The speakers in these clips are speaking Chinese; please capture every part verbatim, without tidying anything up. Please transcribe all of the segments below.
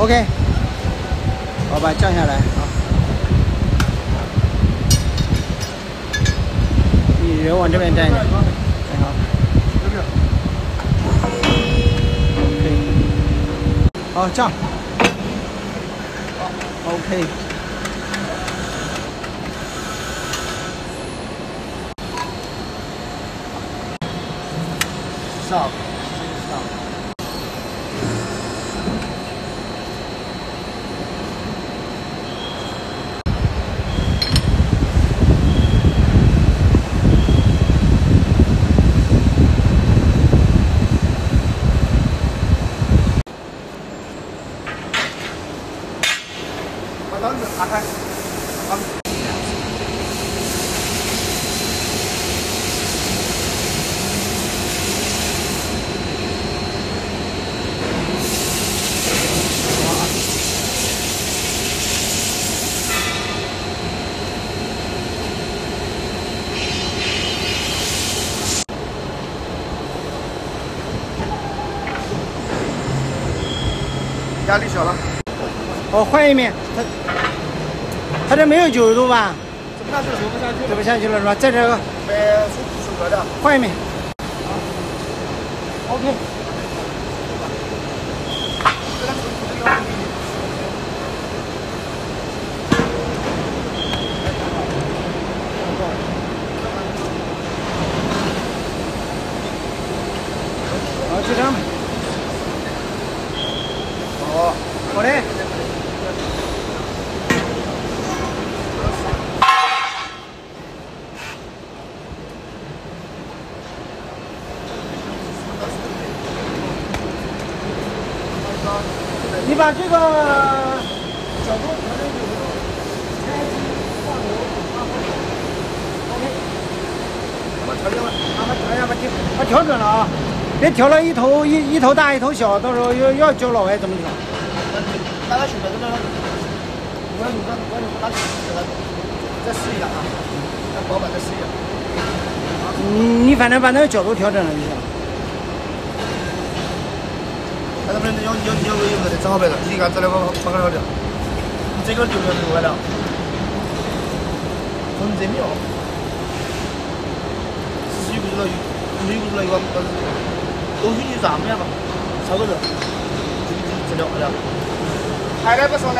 OK， 我把它降下来啊。你人往这边站一点，站好。OK， 好降。OK。 上，上。把灯子打开。好。 压力小了。哦，换一面，它它这没有九十度吧？ 怎么下去？走不下去， 走不下去了是吧？在这个。 呃，舒服舒服的。 换一面。OK。好，就这样。 好嘞。你把这个角度调整九十度，开机放油，发挥。OK。把调整了，把它调一下，把调把调准了啊！别调了一头一一头大一头小，到时候要要教老外怎么调。 大概选择这个，五万五万五万五，大概再试一下啊，让保板再试一下。 你你反正把那个角度调整了就行。 他那边有有有有个的正好白了，你看这两个八个了的，这个就没有另外了，很真妙。是有不知道有，没有不知道有个，东西你咋么样吧？超个热，这个这料料。 还来不说呢？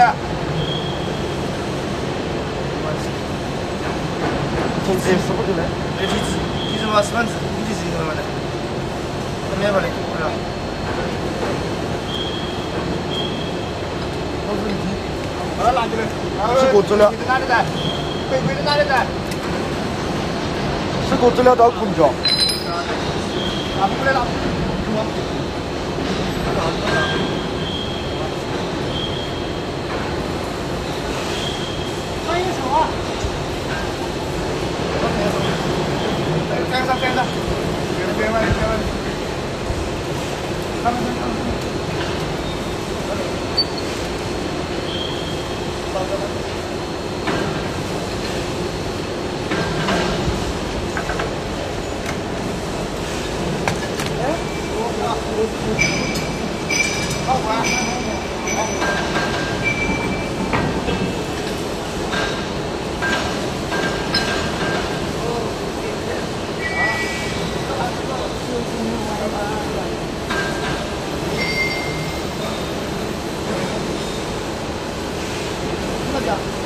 从这师傅就来，没体脂，体脂嘛十万脂，五体脂有嘛的，这没法的，是吧？都是你，把它拿起来，是果子料。你在哪里在？贵贵在哪里在？是果子料到空调。拿不过来拿，我。 翻一手啊！站上站上，别别歪别歪。他们他们他们。到这了。哎，我我我。好玩，好。 这么讲。